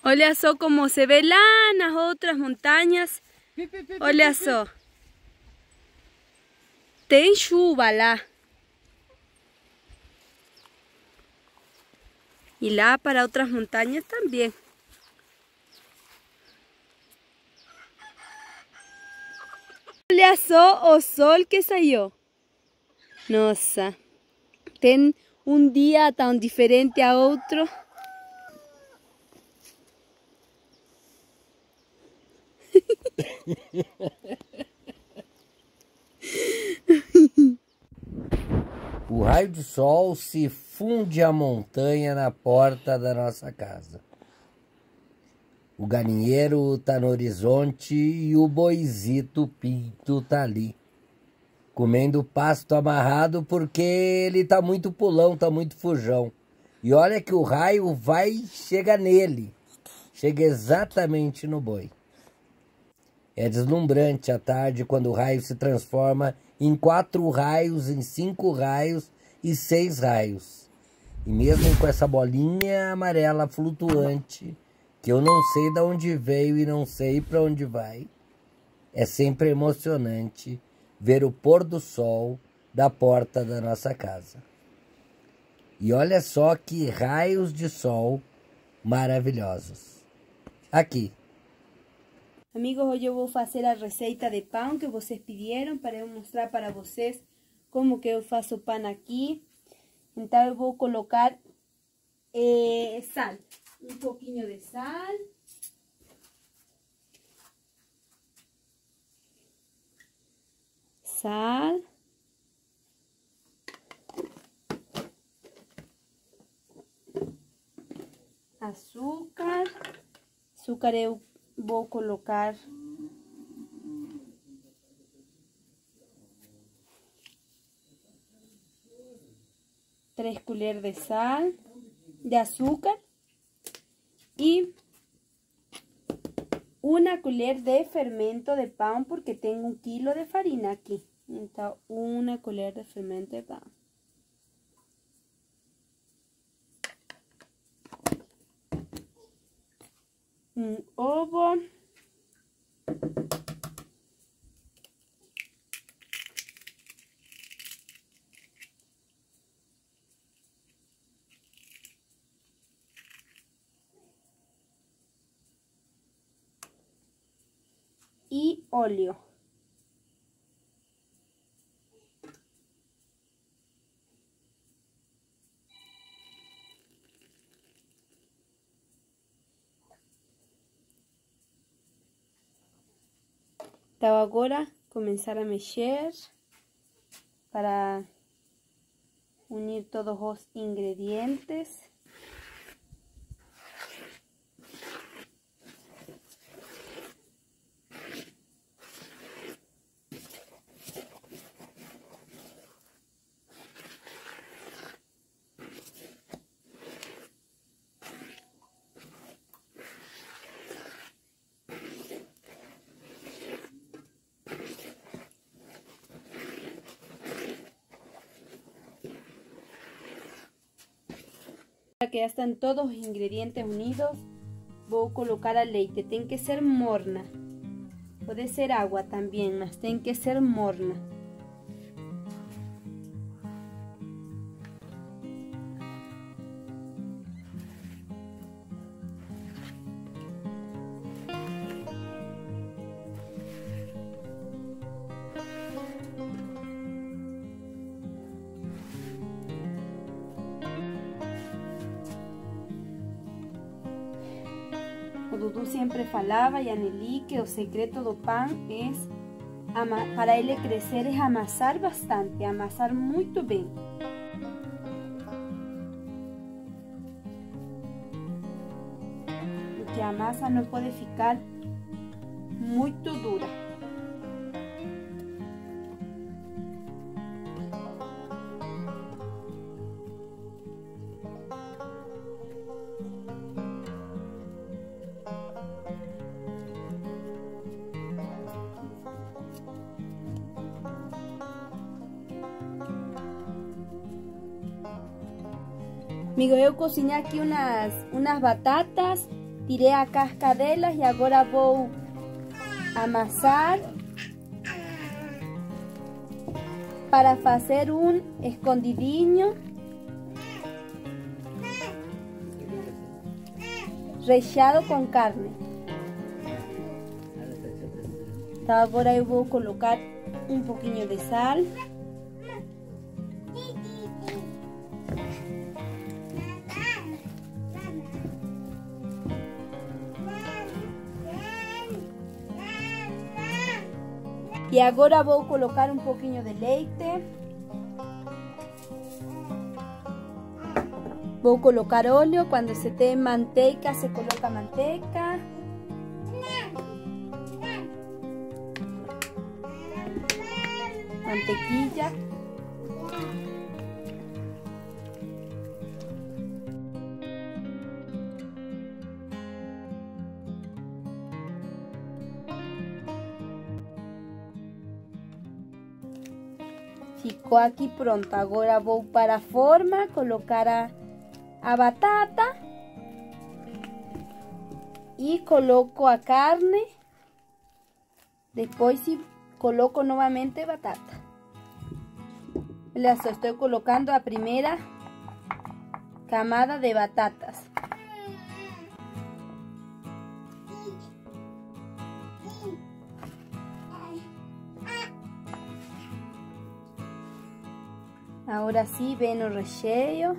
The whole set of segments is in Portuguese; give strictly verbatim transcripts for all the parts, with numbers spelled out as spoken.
Olha só como se vê lá nas outras montanhas. Olha só. Tem chuva lá. E lá para outras montanhas também. Olha só o sol que saiu. Nossa. Tem um dia tão diferente a outro. O raio de sol se funde a montanha na porta da nossa casa. O galinheiro tá no horizonte e o boizito pinto tá ali, comendo pasto amarrado porque ele tá muito pulão, tá muito fujão. E olha que o raio vai e chega nele, chega exatamente no boi. É deslumbrante a tarde quando o raio se transforma em quatro raios, em cinco raios e seis raios. E mesmo com essa bolinha amarela flutuante, que eu não sei de onde veio e não sei para onde vai, é sempre emocionante ver o pôr do sol da porta da nossa casa. E olha só que raios de sol maravilhosos. Aqui. Amigos, hoje eu vou fazer a receita de pão que vocês pediram para eu mostrar para vocês como que eu faço pão aqui. Então eu vou colocar eh, sal, um pouquinho de sal. Sal. Açúcar. Açúcar eu vou colocar três colheres de sal, de açúcar e uma colher de fermento de pão, porque tenho um quilo de farinha aqui. Então, uma colher de fermento de pão. Um ovo. E óleo. Então agora começar a mexer para unir todos os ingredientes. Para que ya están todos los ingredientes unidos, voy a colocar el leite. Tiene que ser morna. Puede ser agua también, mas tiene que ser morna. O Dudu sempre falava, e a Nelly, que o segredo do pão é, para ele crescer, é amassar bastante, amassar muito bem. Porque a massa não pode ficar muito dura. Amigo, eu cozinhei aqui umas, umas batatas tirei a casca delas e agora vou amassar para fazer um escondidinho recheado com carne. Então agora eu vou colocar um pouquinho de sal. E agora vou colocar um pouquinho de leite. Vou colocar óleo. Quando se tem manteiga, se coloca manteiga. Mantequilla. Ficou aqui pronto. Agora vou para a forma, colocar a, a batata e coloco a carne. Depois coloco novamente batata. Olha só, estou colocando a primeira camada de batatas. Agora sim vem o recheio.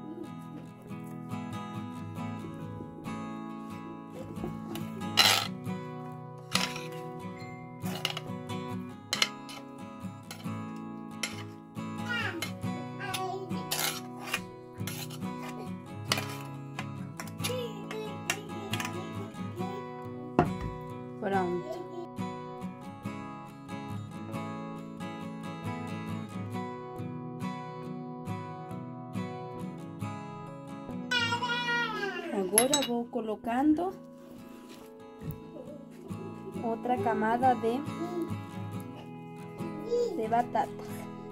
Pronto. Agora vou colocando outra camada de, de batatas.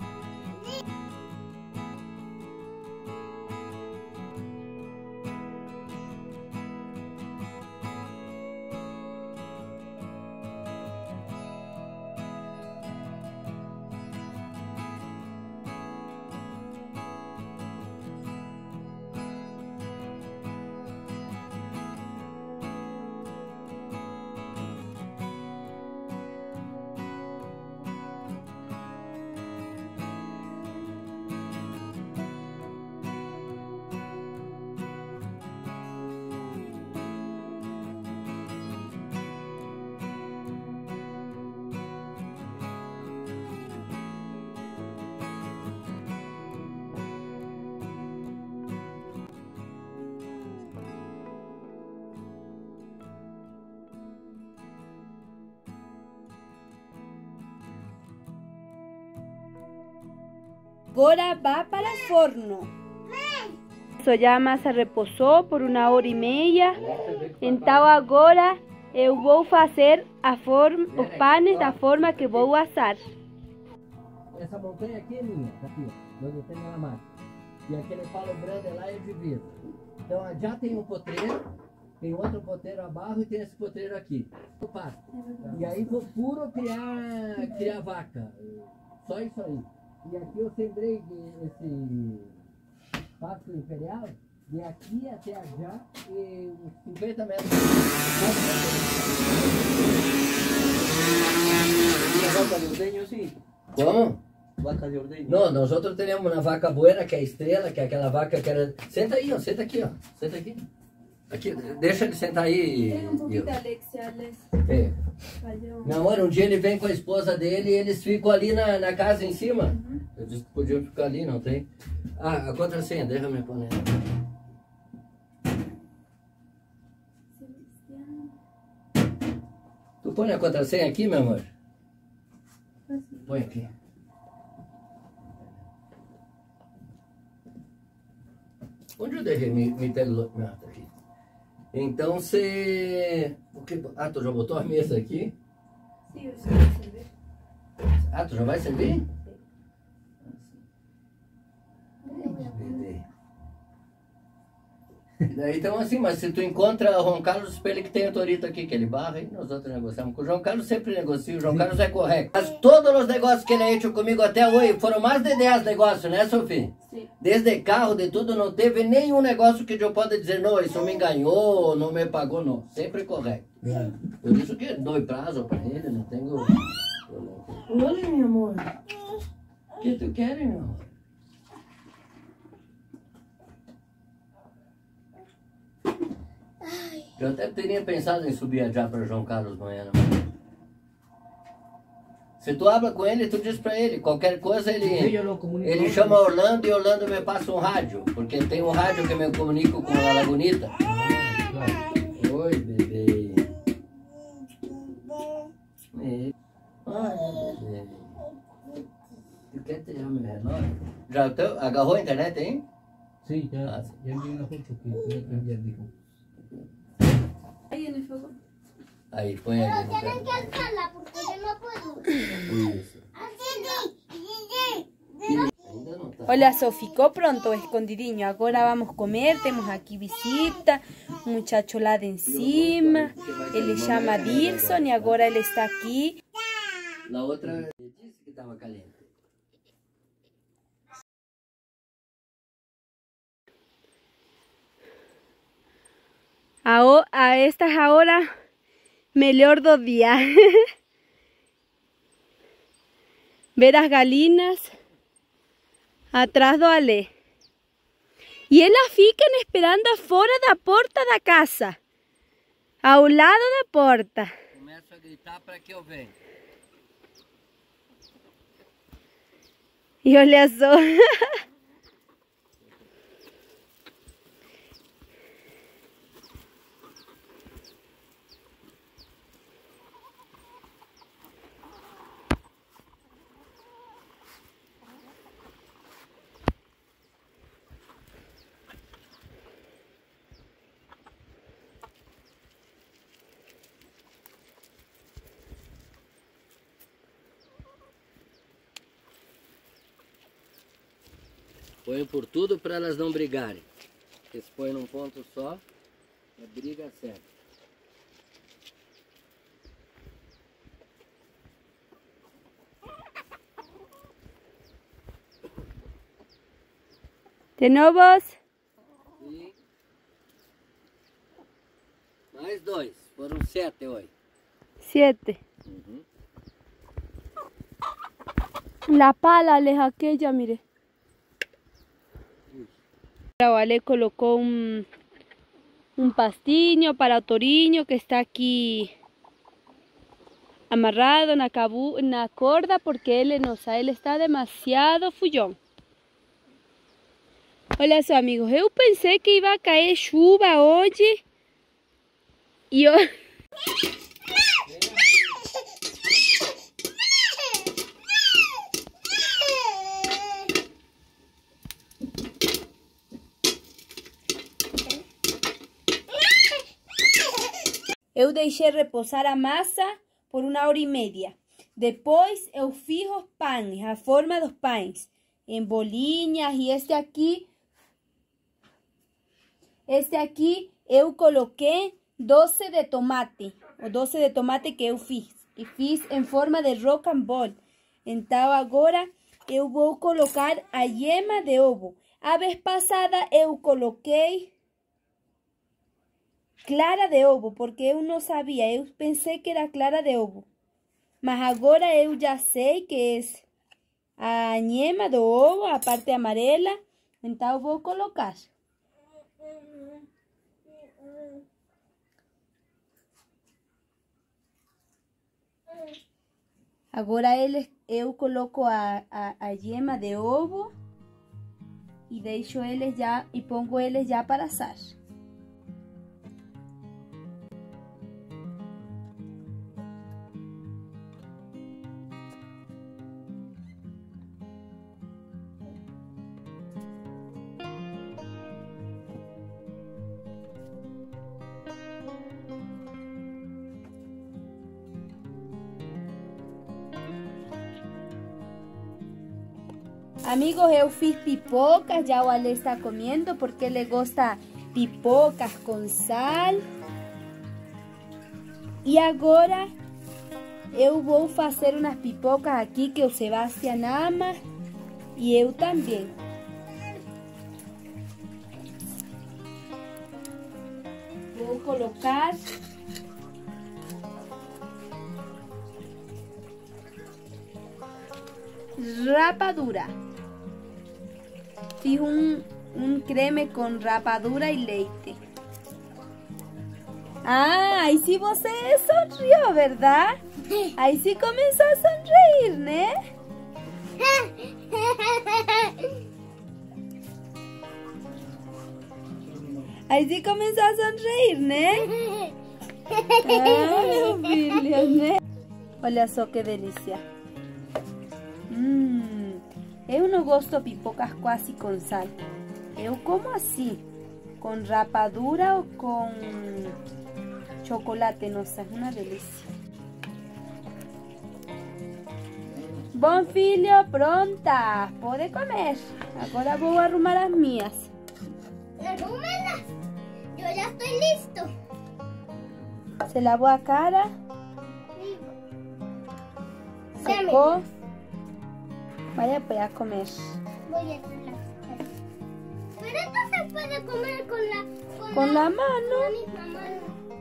Agora vá para o forno. Isso já a massa repousou por uma hora e meia. Então agora eu vou fazer a forma, os panes da forma que vou assar. Essa montanha aqui é minha, tá aqui, ó, onde eu tenho a máquina. E aquele palo grande lá é de vidro. Então já tem um potreiro, tem outro potreiro abaixo e tem esse potreiro aqui. Eu passo. E aí vou puro criar, criar vaca. Só isso aí. E aqui eu sembrei esse pasto imperial de aqui até já e uns cincuenta metros. ¿Una vaca de ordeño, sí? Como? Vaca de ordeño. Não, nós outros temos uma vaca buena, que é a estrela, que é aquela vaca que era... Senta aí, ó, senta aqui, ó. Senta aqui. Aqui, deixa ele sentar aí. Tem um pouquinho da Alexia, Alex. É. Meu amor, um dia ele vem com a esposa dele e eles ficam ali na, na casa em cima. Uhum. Eu disse que podiam ficar ali, não tem? Ah, a contrassenha, deixa eu me pôr. Tu põe a contrassenha aqui, meu amor? Põe aqui. Onde eu deixei meu telefone? Ah, tá aqui. Então você... Ah, tu já botou a mesa aqui? Sim, eu já vou servir. Ah, tu já vai servir? daí então assim, mas se tu encontra o João Carlos, pra ele que tem a Torito aqui, que ele barra, e nós outros negociamos. Com o João Carlos sempre negocia, o João Carlos é correto. Mas todos os negócios que ele ha hecho comigo até hoje, foram mais de dez negócios, né, Sofia? Sim. Desde carro, de tudo, não teve nenhum negócio que eu possa dizer, não, isso me enganou, não me pagou, não. Sempre correto. É. Por isso que dou prazo para ele, não tenho... Olha, meu amor. O que tu quer, meu amor? Eu até teria pensado em subir já para João Carlos Bueno. Se tu habla com ele, tu diz para ele, qualquer coisa ele, ele chama Orlando e Orlando me passa um rádio, porque tem um rádio que me comunico com a Lagunita. Oi, bebê. Ai, bebê. Tu quer tirar meu relógio? Já teu, agarrou a internet, hein? Sí, ya, Ah, sí. ya envié una foto que ya, ya dijo. Ahí en el fuego. Aí, põe ali. Pero tienen que alzarla porque yo no puedo. Isso. Así. Ainda não tá. Hola Sofi, ficó pronto escondidinho. Ahora vamos a comer, tenemos aquí visita, un muchacho lá de encima. Ele chama Dirson y ahora él está aquí. Na outra, disse que estava caliente. A, a estas ahora, melhor do día. Ver as galinas atrás do Ale. E elas ficam esperando fora da porta da casa, ao lado da porta. Começo a gritar para que eu venha. E olha só. Põe por tudo para elas não brigarem. Porque se põe num ponto só, a briga certa. De novos? E mais dois. Foram sete hoje. Siete. Uhum. La pala, les aquella, mire. Ahora Ale colocó un, un pastiño para Toriño que está aquí amarrado en la, cabu, en la corda porque él, no, él está demasiado fullón. Olha só, amigos, eu pensei que iba a caer chuva hoje e eu... Eu deixei reposar a massa por uma hora e meia. Depois eu fiz os pães, a forma dos pães, em bolinhas. E este aqui, este aqui eu coloquei doce de tomate, o doce de tomate que eu fiz. E fiz em forma de rocambole. Então agora eu vou colocar a yema de ovo. A vez passada eu coloquei clara de ovo, porque eu não sabia, eu pensei que era clara de ovo. Mas agora eu já sei que é a yema do ovo, a parte amarela, então eu vou colocar. Agora eles, eu coloco a, a, a yema de ovo e deixo eles já, e pongo eles já para assar. Amigos, eu fiz pipocas, ya o Ale está comiendo porque le gusta pipocas com sal. E agora eu vou fazer umas pipocas aqui que o Sebastián ama e eu também. Vou colocar rapadura. Fiz um, um creme com rapadura e leite. Ah, aí sim você sonriu, verdade? Aí sim começou a sonreír, né? Aí sim começou a sonreír, né? Ah, meu filho, né? Olha só que delícia. Hum, eu não gosto de pipocas quase com sal. Eu como assim, com rapadura ou com chocolate. Nossa, é uma delícia. Bom, filho, pronta. Pode comer. Agora vou arrumar as minhas. Arrúmelas. Yo ya estoy listo. Se lavou a cara. Secou. Vaya pues a comer. Voy a hacer la Pero esto se puede comer con la, con Con la la mano. misma mano.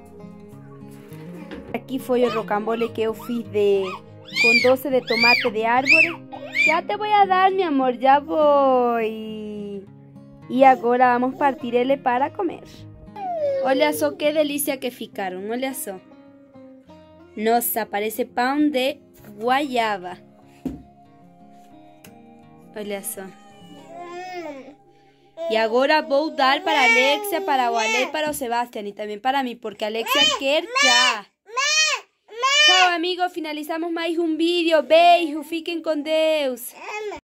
Aqui foi o rocambole que eu fiz de com doce de tomate de árvore. Já te vou a dar, meu amor, já vou. E agora vamos partir ele para comer. Olha só que delícia que ficaram, olha só. Nossa, parece pão de guayaba. Olha só. E agora vou dar para a Alexia, para o Ale e para o Sebastián. E também para mim, porque a Alexia quer já. Tchau, amigos. Finalizamos mais um vídeo. Beijo. Fiquem com Deus.